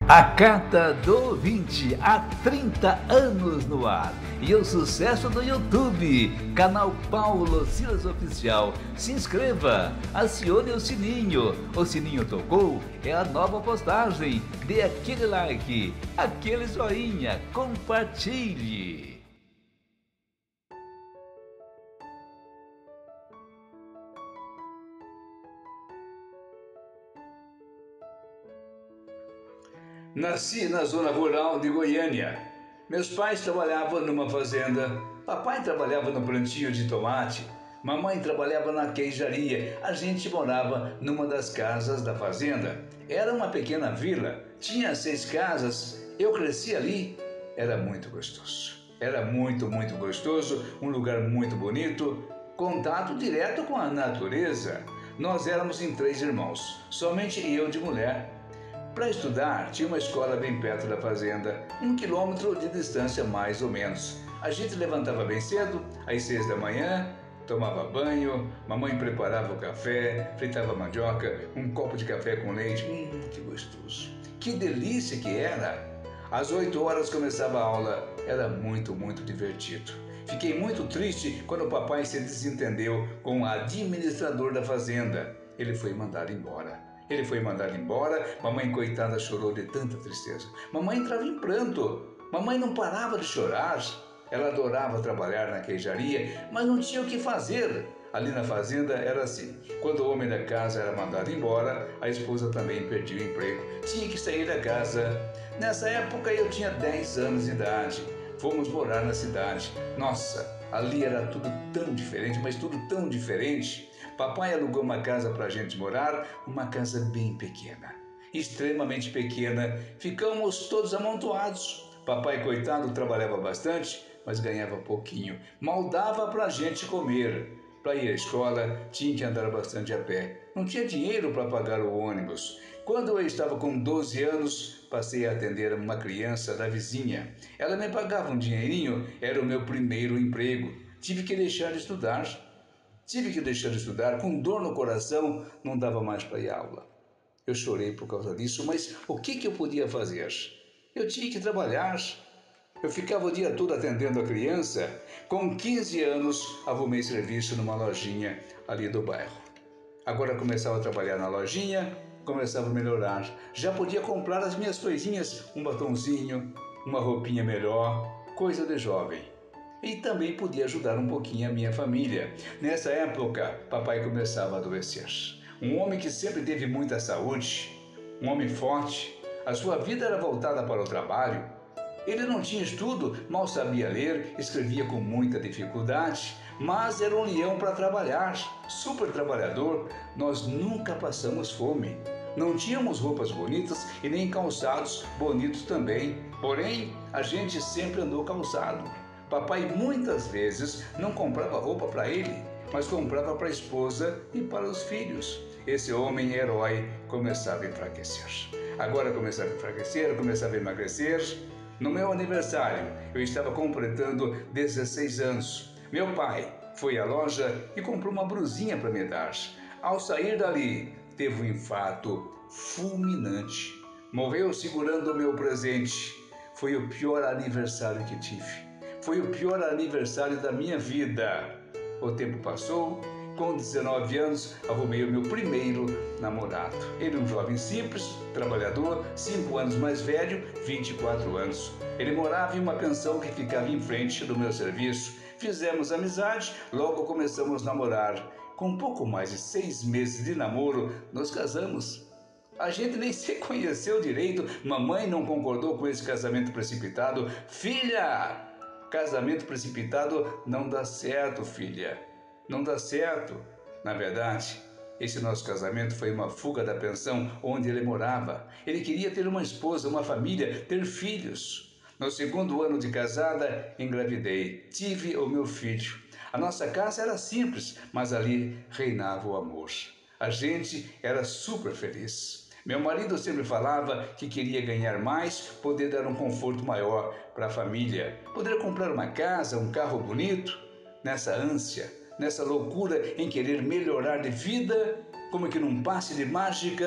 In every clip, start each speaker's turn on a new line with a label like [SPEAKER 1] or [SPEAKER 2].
[SPEAKER 1] A Carta do Ouvinte, há 30 anos no ar. E o sucesso do YouTube, canal Paulo Silas Oficial. Se inscreva, acione o sininho. O sininho tocou, é a nova postagem. Dê aquele like, aquele joinha, compartilhe.
[SPEAKER 2] Nasci na zona rural de Goiânia. Meus pais trabalhavam numa fazenda. Papai trabalhava no plantio de tomate. Mamãe trabalhava na queijaria. A gente morava numa das casas da fazenda. Era uma pequena vila. Tinha 6 casas. Eu cresci ali. Era muito gostoso. Era muito gostoso. Um lugar muito bonito. Contato direto com a natureza. Nós éramos em 3 irmãos. Somente eu de mulher. Para estudar, tinha uma escola bem perto da fazenda, 1 quilômetro de distância mais ou menos. A gente levantava bem cedo, às 6 da manhã, tomava banho, mamãe preparava o café, fritava mandioca, um copo de café com leite. Que gostoso! Que delícia que era! Às 8 horas começava a aula, era muito divertido. Fiquei muito triste quando o papai se desentendeu com o administrador da fazenda. Ele foi mandado embora. Mamãe coitada chorou de tanta tristeza. Mamãe entrava em pranto, mamãe não parava de chorar. Ela adorava trabalhar na queijaria, mas não tinha o que fazer. Ali na fazenda era assim, quando o homem da casa era mandado embora, a esposa também perdia o emprego, tinha que sair da casa. Nessa época eu tinha 10 anos de idade, fomos morar na cidade. Nossa, ali era tudo tão diferente, mas tudo tão diferente. Papai alugou uma casa para a gente morar, uma casa bem pequena, extremamente pequena. Ficamos todos amontoados. Papai, coitado, trabalhava bastante, mas ganhava pouquinho. Mal dava para a gente comer. Para ir à escola, tinha que andar bastante a pé. Não tinha dinheiro para pagar o ônibus. Quando eu estava com 12 anos, passei a atender uma criança da vizinha. Ela me pagava um dinheirinho, era o meu primeiro emprego. Tive que deixar de estudar, com dor no coração, não dava mais para ir à aula. Eu chorei por causa disso, mas o que eu podia fazer? Eu tinha que trabalhar. Eu ficava o dia todo atendendo a criança. Com 15 anos, arrumei serviço numa lojinha ali do bairro. Agora começava a trabalhar na lojinha, começava a melhorar. Já podia comprar as minhas coisinhas, um batonzinho, uma roupinha melhor, coisa de jovem. E também podia ajudar um pouquinho a minha família. Nessa época, papai começava a adoecer. Um homem que sempre teve muita saúde, um homem forte, a sua vida era voltada para o trabalho. Ele não tinha estudo, mal sabia ler, escrevia com muita dificuldade, mas era um leão para trabalhar, super trabalhador. Nós nunca passamos fome. Não tínhamos roupas bonitas e nem calçados bonitos também, porém a gente sempre andou calçado. Papai muitas vezes não comprava roupa para ele, mas comprava para a esposa e para os filhos. Esse homem herói começava a enfraquecer. Agora começava a enfraquecer, começava a emagrecer. No meu aniversário, eu estava completando 16 anos. Meu pai foi à loja e comprou uma blusinha para me dar. Ao sair dali, teve um infarto fulminante. Morreu segurando o meu presente. Foi o pior aniversário que tive. Foi o pior aniversário da minha vida. O tempo passou. Com 19 anos, arrumei o meu primeiro namorado. Ele é um jovem simples, trabalhador, 5 anos mais velho, 24 anos. Ele morava em uma pensão que ficava em frente do meu serviço. Fizemos amizade, logo começamos a namorar. Com pouco mais de 6 meses de namoro, nos casamos. A gente nem se conheceu direito, mamãe não concordou com esse casamento precipitado. Filha, casamento precipitado não dá certo, filha. Não dá certo. Na verdade, esse nosso casamento foi uma fuga da pensão onde ele morava. Ele queria ter uma esposa, uma família, ter filhos. No 2º ano de casada, engravidei. Tive o meu filho. A nossa casa era simples, mas ali reinava o amor. A gente era super feliz. Meu marido sempre falava que queria ganhar mais, poder dar um conforto maior para a família, poder comprar uma casa, um carro bonito. Nessa ânsia, nessa loucura em querer melhorar de vida, como que num passe de mágica,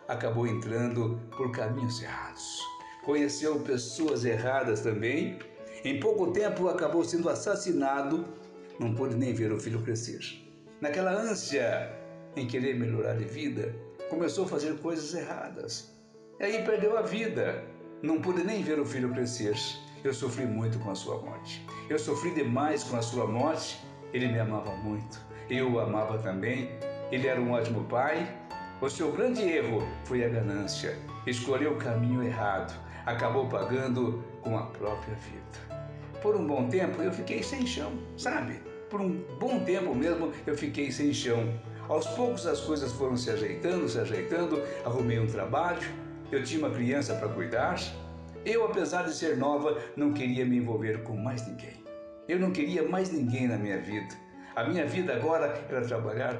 [SPEAKER 2] acabou entrando por caminhos errados. Conheceu pessoas erradas também. Em pouco tempo acabou sendo assassinado. Não pôde nem ver o filho crescer. Naquela ânsia em querer melhorar de vida, começou a fazer coisas erradas. E aí perdeu a vida. Não pude nem ver o filho crescer. Eu sofri muito com a sua morte. Eu sofri demais com a sua morte. Ele me amava muito. Eu o amava também. Ele era um ótimo pai. O seu grande erro foi a ganância. Escolheu o caminho errado. Acabou pagando com a própria vida. Por um bom tempo eu fiquei sem chão, sabe? Por um bom tempo mesmo eu fiquei sem chão. Aos poucos as coisas foram se ajeitando, arrumei um trabalho, eu tinha uma criança para cuidar. Eu, apesar de ser nova, não queria me envolver com mais ninguém. Eu não queria mais ninguém na minha vida. A minha vida agora era trabalhar.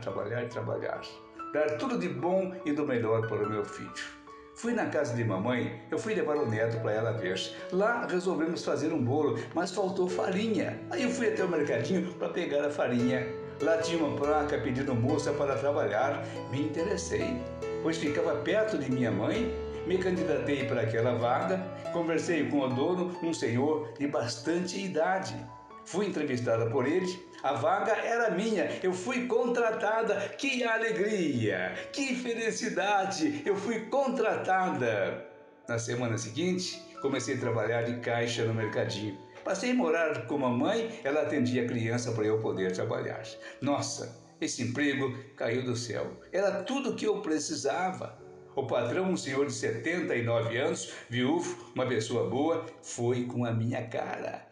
[SPEAKER 2] Dar tudo de bom e do melhor para o meu filho. Fui na casa de mamãe, eu fui levar o neto para ela ver. Lá resolvemos fazer um bolo, mas faltou farinha. Aí eu fui até o mercadinho para pegar a farinha. Lá tinha uma placa pedindo moça para trabalhar. Me interessei, pois ficava perto de minha mãe. Me candidatei para aquela vaga. Conversei com o dono, um senhor de bastante idade. Fui entrevistada por ele, a vaga era minha, eu fui contratada. Que alegria, que felicidade, eu fui contratada. Na semana seguinte, comecei a trabalhar de caixa no mercadinho. Passei a morar com a mãe, ela atendia a criança para eu poder trabalhar. Nossa, esse emprego caiu do céu, era tudo o que eu precisava. O patrão, um senhor de 79 anos, viúvo, uma pessoa boa, foi com a minha cara.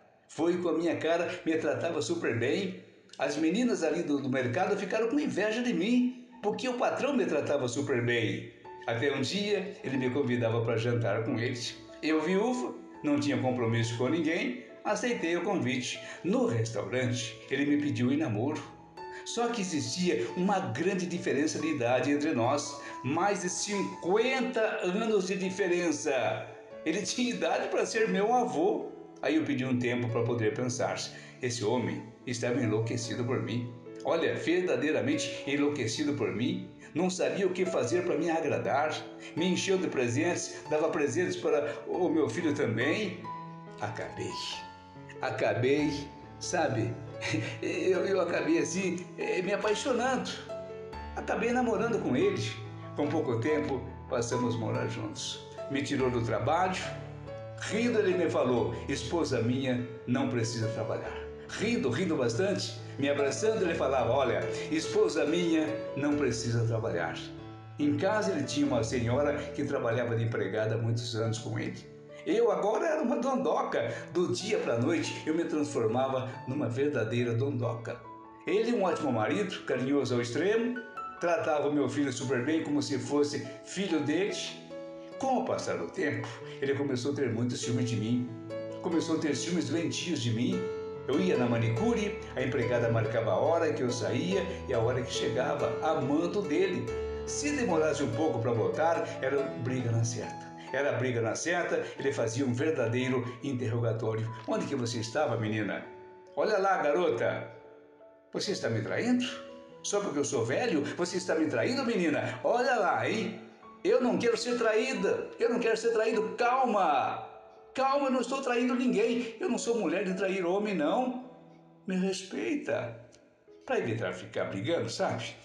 [SPEAKER 2] Me tratava super bem. As meninas ali do mercado ficaram com inveja de mim, porque o patrão me tratava super bem. Até um dia, ele me convidava para jantar com ele. Eu, viúvo, não tinha compromisso com ninguém, aceitei o convite. No restaurante, ele me pediu em namoro. Só que existia uma grande diferença de idade entre nós, mais de 50 anos de diferença. Ele tinha idade para ser meu avô. Aí eu pedi um tempo para poder pensar. Esse homem estava enlouquecido por mim. Olha, verdadeiramente enlouquecido por mim. Não sabia o que fazer para me agradar. Me encheu de presentes, dava presentes para o meu filho também. Acabei, sabe? Eu acabei assim, me apaixonando. Acabei namorando com ele. Com pouco tempo, passamos a morar juntos. Me tirou do trabalho. Rindo, ele me falou: esposa minha não precisa trabalhar. Rindo bastante, me abraçando, ele falava: olha, esposa minha não precisa trabalhar. Em casa ele tinha uma senhora que trabalhava de empregada há muitos anos com ele. Eu agora era uma dondoca. Do dia para a noite eu me transformava numa verdadeira dondoca. Ele, um ótimo marido, carinhoso ao extremo, tratava o meu filho super bem, como se fosse filho dele. Com o passar do tempo, ele começou a ter muito ciúme de mim. Começou a ter ciúmes doentios de mim. Eu ia na manicure, a empregada marcava a hora que eu saía e a hora que chegava, amando dele. Se demorasse um pouco para voltar, era briga na certa. Ele fazia um verdadeiro interrogatório. Onde que você estava, menina? Olha lá, garota. Você está me traindo? Só porque eu sou velho, você está me traindo, menina? Olha lá, hein? Eu não quero ser traída. Calma, eu não estou traindo ninguém. Eu não sou mulher de trair homem, não. Me respeita. Para evitar ficar brigando, sabe?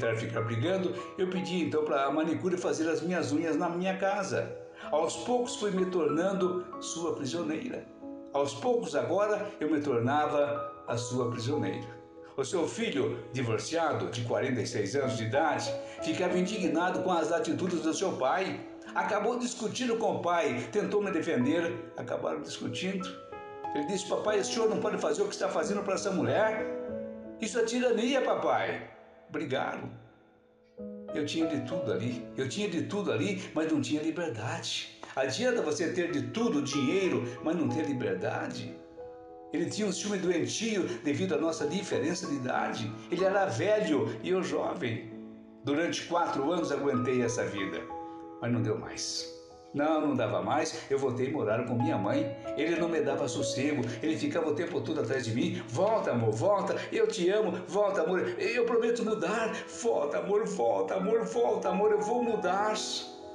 [SPEAKER 2] Eu pedi então para a manicure fazer as minhas unhas na minha casa. Aos poucos fui me tornando sua prisioneira. Aos poucos agora eu me tornava a sua prisioneira. O seu filho, divorciado, de 46 anos de idade, ficava indignado com as atitudes do seu pai. Acabou discutindo com o pai, tentou me defender, acabaram discutindo. Ele disse: papai, o senhor não pode fazer o que está fazendo para essa mulher? Isso é tirania, papai. Brigaram. Eu tinha de tudo ali, mas não tinha liberdade. Adianta você ter de tudo, dinheiro, mas não ter liberdade? Ele tinha um ciúme doentio devido à nossa diferença de idade. Ele era velho e eu jovem. Durante 4 anos aguentei essa vida, mas não deu mais. Não dava mais, eu voltei a morar com minha mãe. Ele não me dava sossego, ele ficava o tempo todo atrás de mim. Volta, amor, volta, eu te amo, volta, amor, eu prometo mudar. Volta, amor, eu vou mudar.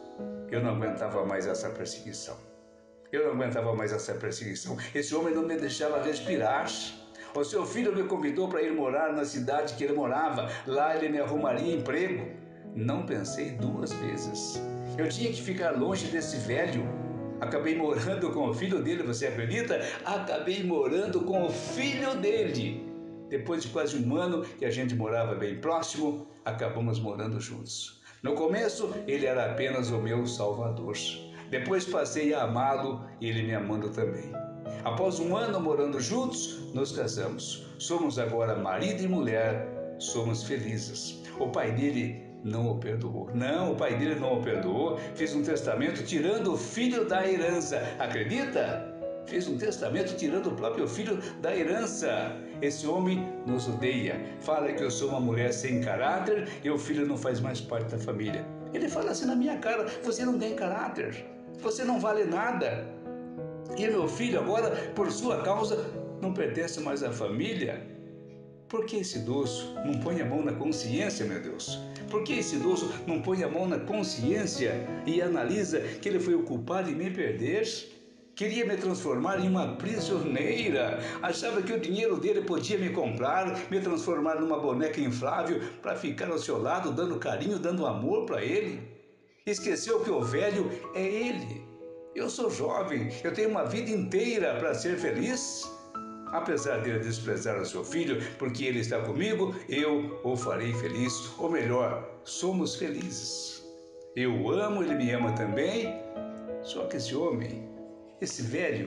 [SPEAKER 2] Eu não aguentava mais essa perseguição. Eu não aguentava mais essa perseguição. Esse homem não me deixava respirar. O seu filho me convidou para ir morar na cidade que ele morava. Lá ele me arrumaria emprego. Não pensei duas vezes. Eu tinha que ficar longe desse velho. Acabei morando com o filho dele, você acredita? Acabei morando com o filho dele. Depois de quase um ano que a gente morava bem próximo, acabamos morando juntos. No começo, ele era apenas o meu salvador. Depois passei a amá-lo e ele me amando também. Após um ano morando juntos, nos casamos. Somos agora marido e mulher, somos felizes. O pai dele não o perdoou. Não, o pai dele não o perdoou. Fez um testamento tirando o filho da herança. Acredita? Fez um testamento tirando o próprio filho da herança. Esse homem nos odeia. Fala que eu sou uma mulher sem caráter e o filho não faz mais parte da família. Ele fala assim na minha cara: você não tem caráter, você não vale nada. E meu filho agora, por sua causa, não pertence mais à família. Por que esse idoso não põe a mão na consciência, meu Deus? Por que esse idoso não põe a mão na consciência e analisa que ele foi o culpado em me perder? Queria me transformar em uma prisioneira. Achava que o dinheiro dele podia me comprar, me transformar numa boneca inflável para ficar ao seu lado, dando carinho, dando amor para ele. Esqueceu que o velho é ele. Eu sou jovem, eu tenho uma vida inteira para ser feliz. Apesar dele desprezar o seu filho, porque ele está comigo, eu o farei feliz. Ou melhor, somos felizes. Eu o amo, ele me ama também. Só que esse homem, esse velho,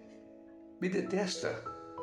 [SPEAKER 2] me detesta.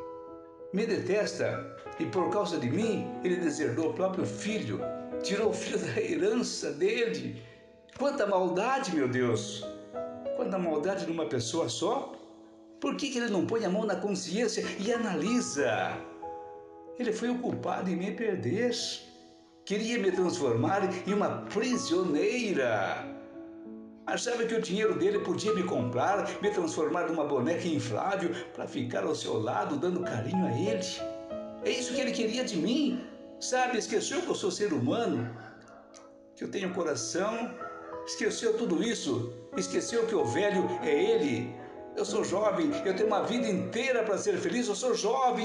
[SPEAKER 2] Me detesta. E por causa de mim, ele deserdou o próprio filho. Tirou o filho da herança dele. Quanta maldade, meu Deus! Quanta maldade numa pessoa só. Por que ele não põe a mão na consciência e analisa? Ele foi o culpado em me perder. Queria me transformar em uma prisioneira. Achava que o dinheiro dele podia me comprar, me transformar numa boneca inflável para ficar ao seu lado, dando carinho a ele. É isso que ele queria de mim. Sabe, esqueceu que eu sou ser humano, que eu tenho coração. Esqueceu tudo isso. Esqueceu que o velho é ele. Eu sou jovem, eu tenho uma vida inteira para ser feliz. Eu sou jovem,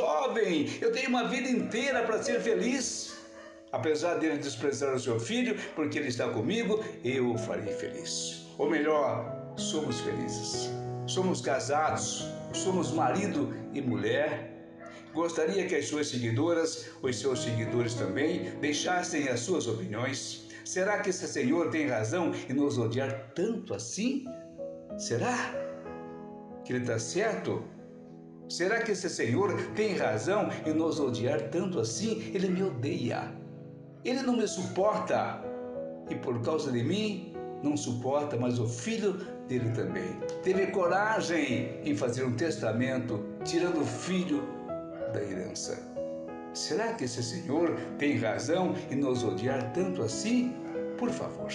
[SPEAKER 2] eu tenho uma vida inteira para ser feliz. Apesar dele desprezar o seu filho, porque ele está comigo, eu o farei feliz. Ou melhor, somos felizes. Somos casados, somos marido e mulher. Gostaria que as suas seguidoras, os seus seguidores também, deixassem as suas opiniões. Será que esse Senhor tem razão em nos odiar tanto assim? Será que ele está certo? Será que esse Senhor tem razão em nos odiar tanto assim? Ele me odeia. Ele não me suporta. E por causa de mim, não suporta, mas o filho dele também. Teve coragem em fazer um testamento, tirando o filho da herança. Será que esse Senhor tem razão em nos odiar tanto assim? Por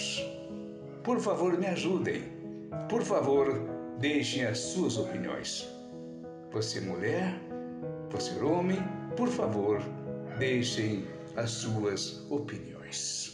[SPEAKER 2] favor, me ajudem. Por favor, deixem as suas opiniões. Você mulher, você homem, por favor, deixem as suas opiniões.